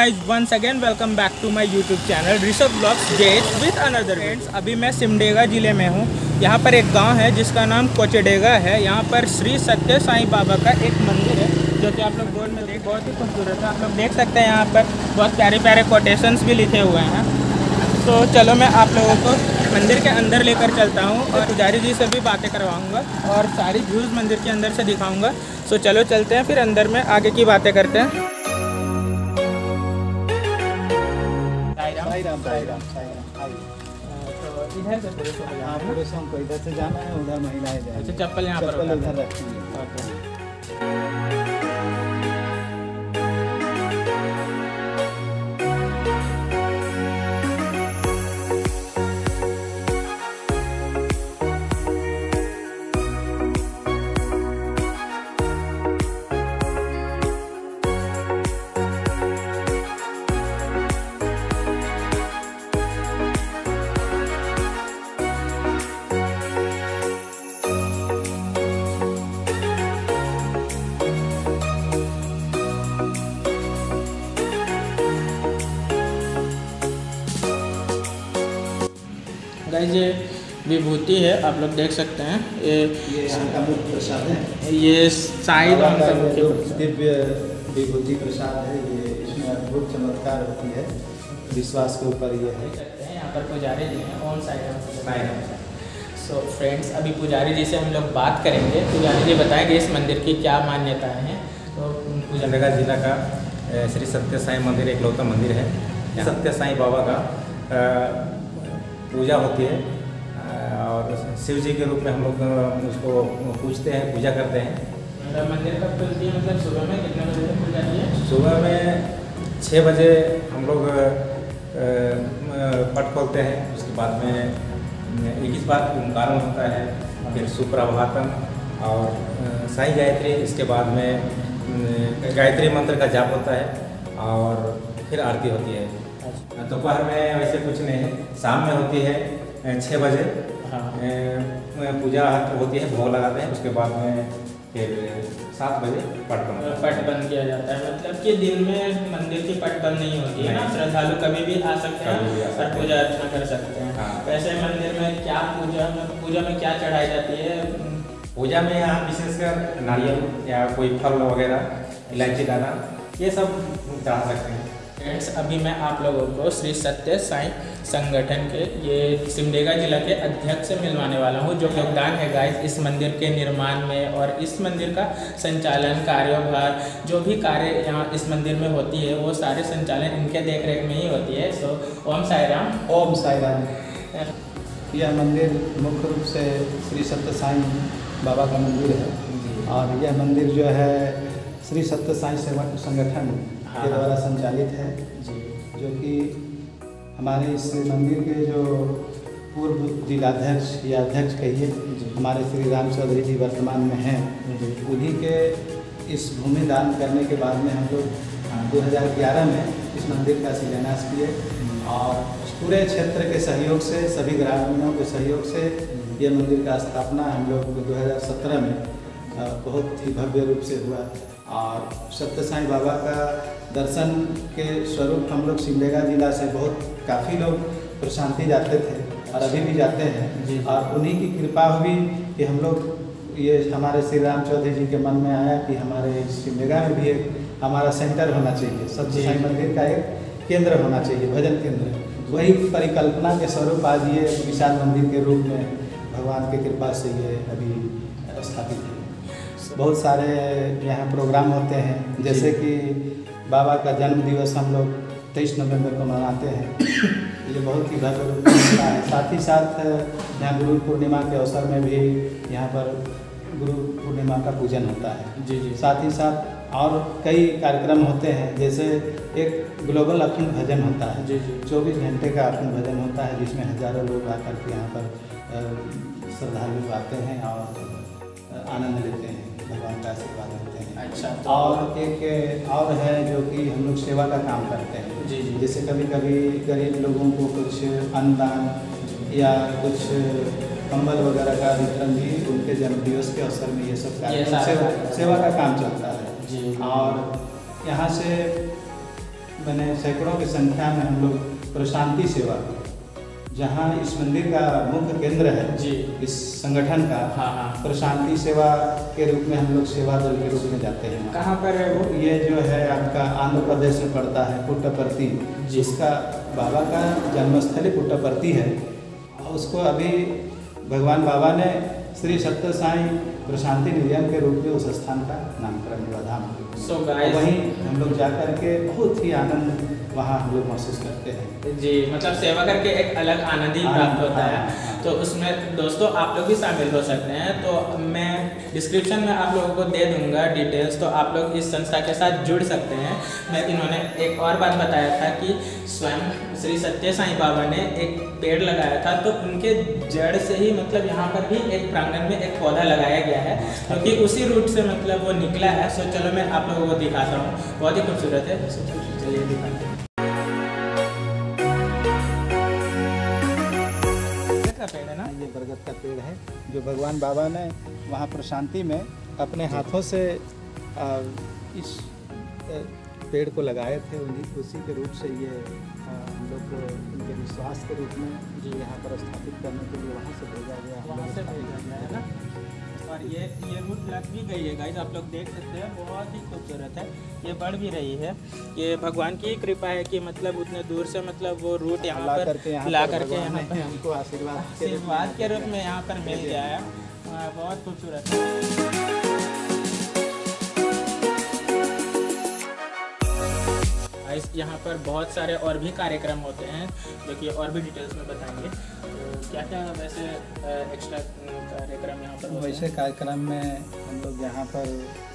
Guys once again welcome back to my YouTube channel Rishabh blogs jet with another friends. अभी मैं सिमडेगा ज़िले में हूँ। यहाँ पर एक गांव है जिसका नाम कोचडेगा है। यहाँ पर श्री सत्य साईं बाबा का एक मंदिर है जो कि आप लोग बोर्ड में देख बहुत ही खूबसूरत है। आप लोग देख सकते हैं यहाँ पर बहुत प्यारे प्यारे कोटेशंस भी लिखे हुए हैं। तो चलो मैं आप लोगों को मंदिर के अंदर लेकर चलता हूँ और पुजारी जी से भी बातें करवाऊँगा और सारी व्यूज़ मंदिर के अंदर से दिखाऊँगा। सो चलो चलते हैं, फिर अंदर में आगे की बातें करते हैं। इधर से पुरुषों को इधर से जाना है, उधर महिलाएं जाएंगी। अच्छा, चप्पल यहाँ पर इधर रखेंगे। गाइस ये विभूति है, आप लोग देख सकते हैं। ये अमृत प्रसाद है, ये साईं राम का दिव्य विभूति प्रसाद है। ये इसमें अद्भुत चमत्कार होती है, विश्वास के ऊपर ये है। यहाँ पर पुजारी जी हैं, ओम साईं राम। सो फ्रेंड्स, अभी पुजारी जी से हम लोग बात करेंगे। पुजारी जी बताएंगे इस मंदिर की क्या मान्यताएं हैं। तो सिमडेगा जिला का श्री सत्य साईं मंदिर एकलौता मंदिर है। सत्य साईं बाबा का पूजा होती है और शिव जी के रूप में हम लोग उसको पूजते हैं, पूजा करते हैं। मंदिर कब खुलती है? मतलब सुबह में कितने बजे तक खुल जाती है? सुबह में 6 बजे हम लोग पट खोलते हैं। उसके बाद में 21 बार ओंकारण होता है, फिर सुप्रभातम और साईं गायत्री। इसके बाद में गायत्री मंत्र का जाप होता है और फिर आरती होती है। दोपहर में वैसे कुछ नहीं है, शाम में होती है 6 बजे। पूजा होती है, भोग लगाते हैं। उसके बाद में फिर 7 बजे पट बंद किया जाता है। मतलब कि दिन में मंदिर की पट बंद नहीं होती है ना, श्रद्धालु कभी भी आ सकते हैं और पूजा अर्चना कर सकते हैं। वैसे मंदिर में क्या पूजा में क्या चढ़ाई जाती है? पूजा में यहाँ विशेषकर नारियल या कोई फल वगैरह, इलायची दाना, ये सब चढ़ा सकते हैं। फ्रेंड्स, अभी मैं आप लोगों को श्री सत्य साईं संगठन के ये सिमडेगा जिला के अध्यक्ष से मिलवाने वाला हूँ, जो योगदान है गाइस इस मंदिर के निर्माण में और इस मंदिर का संचालन, कार्यभार, जो भी कार्य यहाँ इस मंदिर में होती है वो सारे संचालन इनके देखरेख में ही होती है। सो ओम साई राम। ओम साई राम। यह मंदिर मुख्य रूप से श्री सत्य साईं बाबा का मंदिर है और यह मंदिर जो है श्री सत्य साईं सेवा संगठन के द्वारा संचालित है, जो कि हमारे इस मंदिर के जो पूर्व जिलाध्यक्ष या अध्यक्ष कहिए, हमारे श्री राम चौधरी जी वर्तमान में हैं। उन्हीं के इस भूमि दान करने के बाद में हम लोग 2011 में इस मंदिर का शिलान्यास किए और पूरे क्षेत्र के सहयोग से, सभी ग्रामीणों के सहयोग से ये मंदिर का स्थापना हम लोग 2017 में बहुत ही भव्य रूप से हुआ। और सत्य साईं बाबा का दर्शन के स्वरूप हम लोग सिमडेगा जिला से काफ़ी लोग प्रशांति जाते थे और अभी भी जाते हैं। और उन्हीं की कृपा हुई कि हम लोग ये हमारे श्री राम चौधरी जी के मन में आया कि हमारे सिमडेगा में भी एक हमारा सेंटर होना चाहिए, सत्य साईं मंदिर का एक केंद्र होना चाहिए, भजन केंद्र। वही परिकल्पना के स्वरूप आज ये विशाल मंदिर के रूप में भगवान की कृपा से ये अभी स्थापित है। बहुत सारे यहाँ प्रोग्राम होते हैं, जैसे कि बाबा का जन्म दिवस हम लोग 23 नवंबर को मनाते हैं। ये बहुत ही भव्य रूप में होता है। साथ ही साथ यहाँ गुरु पूर्णिमा के अवसर में भी यहाँ पर गुरु पूर्णिमा का पूजन होता है। साथ ही साथ और कई कार्यक्रम होते हैं, जैसे एक ग्लोबल अखंड भजन होता है। 24 घंटे का अखंड भजन होता है, जिसमें हजारों लोग आकर के यहाँ पर श्रद्धालु आते हैं और आनंद लेते हैं, भगवान का आशीर्वाद लेते हैं। अच्छा। और एक और है जो कि हम लोग सेवा का काम करते हैं। जैसे कभी कभी गरीब लोगों को कुछ अन्नदान या कुछ कंबल वगैरह का वितरण भी उनके जन्मदिवस के अवसर में ये सब सेवा का काम चलता है। और यहाँ से मैंने सैकड़ों की संख्या में हम लोग प्रशांति सेवा, जहाँ इस मंदिर का मुख्य केंद्र है जी इस संगठन का, हाँ। प्रशांति सेवा के रूप में हम लोग सेवा दल के रूप में जाते हैं। कहाँ पर है वो? ये जो है आपका आंध्र प्रदेश में पड़ता है, पुट्टपर्ती, जिसका बाबा का जन्मस्थल पुट्टपर्ती है। उसको अभी भगवान बाबा ने श्री सत्य साईं प्रशांति निलयम के रूप में उस स्थान का नामकरण हुआ धाम। वहीं हम लोग जा कर के बहुत ही आनंद वहाँ हम लोग महसूस करते हैं जी। मतलब सेवा करके एक अलग आनंद ही प्राप्त होता है। तो उसमें दोस्तों आप लोग भी शामिल हो सकते हैं। तो मैं डिस्क्रिप्शन में आप लोगों को दे दूंगा डिटेल्स, तो आप लोग इस संस्था के साथ जुड़ सकते हैं। मैं इन्होंने एक और बात बताया था कि स्वयं श्री सत्य साईं बाबा ने एक पेड़ लगाया था, तो उनके जड़ से ही मतलब यहाँ पर भी एक प्रांगण में एक पौधा लगाया गया है, क्योंकि उसी रूट से मतलब वो निकला है। सो चलो मैं आप लोगों को दिखाता हूँ, बहुत ही खूबसूरत है। चलिए दिखाते हैं। पेड़ है ना, ये बरगद का पेड़ है जो भगवान बाबा ने वहाँ प्रशांति में अपने हाथों से इस पेड़ को लगाए थे। उसी के रूप से ये हम लोग को उनके विश्वास के रूप में जो यहाँ पर स्थापित करने के लिए वहाँ से भेजा गया, वहाँ से भेजा गया है ना। और ये रूट लग भी गई है गाइस, आप लोग देख सकते हैं, बहुत ही खूबसूरत है। ये बढ़ भी रही है। ये भगवान की कृपा है कि मतलब उतने दूर से मतलब वो रूट यहाँ पर ला करके यहाँ पर हमको आशीर्वाद के रूप में यहाँ पर मिल गया है। बहुत खूबसूरत है। यहाँ पर बहुत सारे और भी कार्यक्रम होते हैं जो कि और भी डिटेल्स में बताएंगे। तो क्या क्या वैसे एक्स्ट्रा कार्यक्रम यहाँ पर? वैसे कार्यक्रम में हम लोग यहाँ पर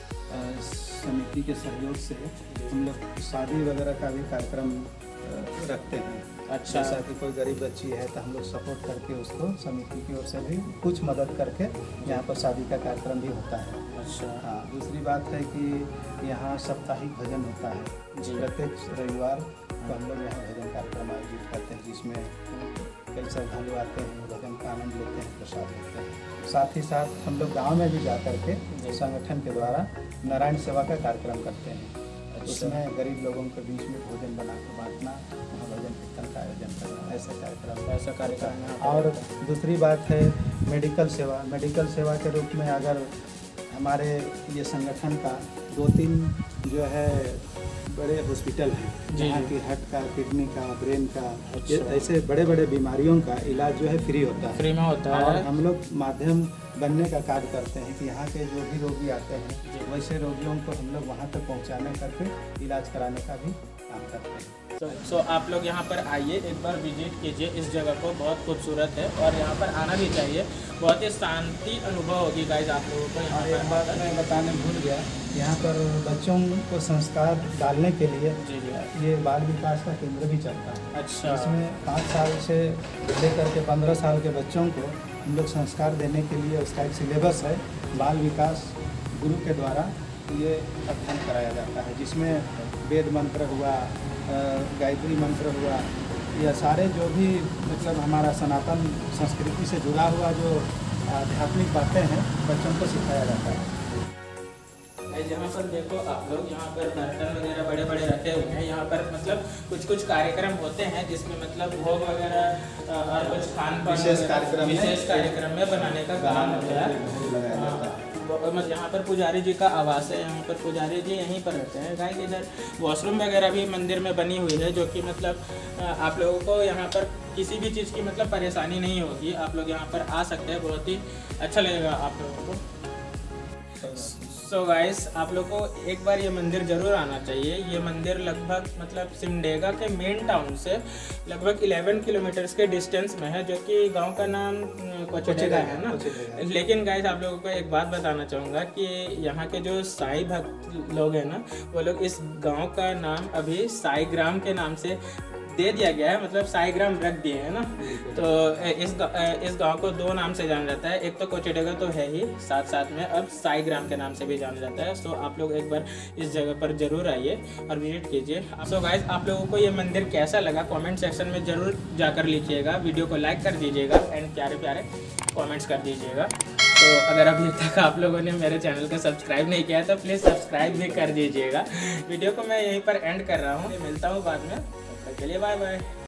समिति के सहयोग से हम लोग शादी वगैरह का भी कार्यक्रम रखते हैं। अच्छा। जैसा कि कोई गरीब बच्ची है तो हम लोग सपोर्ट करके उसको समिति की ओर से भी कुछ मदद करके यहाँ पर शादी का कार्यक्रम भी होता है। अच्छा। हाँ, दूसरी बात है कि यहाँ साप्ताहिक भजन होता है जी। प्रत्येक रविवार को हम लोग यहाँ भजन कार्यक्रम आयोजित करते हैं, जिसमें कई श्रद्धालु आते हैं, भजन का आनंद लेते हैं, प्रसाद लेते हैं। साथ ही साथ हम लोग गाँव में भी जा करके संगठन के द्वारा नारायण सेवा का कार्यक्रम करते हैं। उसमें गरीब लोगों के बीच में भोजन बना के बांटना, वहाँ भजन कीर्तन का आयोजन करना, ऐसा कार्यक्रम। और दूसरी बात है मेडिकल सेवा। मेडिकल सेवा के रूप में अगर हमारे ये संगठन का 2-3 जो है बड़े हॉस्पिटल हैं, जहाँ की हार्ट का, किडनी का, ब्रेन का, ऐसे बड़े बड़े बीमारियों का इलाज जो है फ्री होता है, फ्री में होता है। और हम लोग माध्यम बनने का कार्य करते हैं कि यहाँ के जो भी रोगी आते हैं वैसे रोगियों को हम लोग वहाँ तक पहुँचाने करके इलाज कराने का भी काम करते हैं। सो आप लोग यहाँ पर आइए, एक बार विजिट कीजिए इस जगह को, बहुत खूबसूरत है और यहाँ पर आना भी चाहिए। बहुत ही शांति अनुभव होगी गाइस आप लोगों को। यहाँ एक बात मैं बताने भूल गया, यहाँ पर बच्चों को संस्कार डालने के लिए ये बाल विकास का केंद्र भी चलता है। अच्छा। इसमें 5 साल से लेकर के 15 साल के बच्चों को हम लोग संस्कार देने के लिए उसका एक सिलेबस है, बाल विकास गुरु के द्वारा ये अध्ययन कराया जाता है, जिसमें वेद मंत्र हुआ, गायत्री मंत्र हुआ, यह सारे जो भी मतलब हमारा सनातन संस्कृति से जुड़ा हुआ जो आध्यात्मिक बातें हैं बच्चों को सिखाया जाता है। जहाँ पर देखो आप लोग, यहाँ पर बर्तन वगैरह बड़े बड़े रखे हुए हैं। यहाँ पर मतलब कुछ कार्यक्रम होते हैं जिसमें मतलब भोग वगैरह और कुछ खान पान विशेष कार्यक्रम में बनाने का काम होता है। यहाँ पर पुजारी जी का आवास है, यहाँ पर पुजारी जी यहीं पर रहते हैं। गाइस इधर वॉशरूम वगैरह भी मंदिर में बनी हुई है, जो कि मतलब आप लोगों को यहाँ पर किसी भी चीज़ की मतलब परेशानी नहीं होगी। आप लोग यहाँ पर आ सकते हैं, बहुत ही अच्छा लगेगा आप लोगों को। सो गाइस आप लोग को एक बार ये मंदिर ज़रूर आना चाहिए। ये मंदिर लगभग मतलब सिमडेगा के मेन टाउन से लगभग 11 किलोमीटर्स के डिस्टेंस में है, जो कि गांव का नाम कोचेडेगा है ना। लेकिन गाइस आप लोगों को एक बात बताना चाहूँगा कि यहाँ के जो साई भक्त लोग हैं ना, वो लोग इस गांव का नाम अभी साई ग्राम के नाम से दे दिया गया है, मतलब साईग्राम रख दिए हैं ना। तो इस गांव को 2 नाम से जाना जाता है, एक तो कोचेडेगा तो है ही, साथ साथ में अब साईग्राम के नाम से भी जाना जाता है। सो आप लोग एक बार इस जगह पर जरूर आइए और विजिट कीजिए। सो गाइस, आप लोगों को ये मंदिर कैसा लगा कमेंट सेक्शन में जरूर जाकर लिखिएगा, वीडियो को लाइक कर दीजिएगा एंड प्यारे प्यारे कमेंट्स कर दीजिएगा। तो अगर अभी तक आप लोगों ने मेरे चैनल को सब्सक्राइब नहीं किया है तो प्लीज़ सब्सक्राइब भी कर दीजिएगा। वीडियो को मैं यहीं पर एंड कर रहा हूँ, मिलता हूँ बाद में, तब तक के लिए बाय बाय।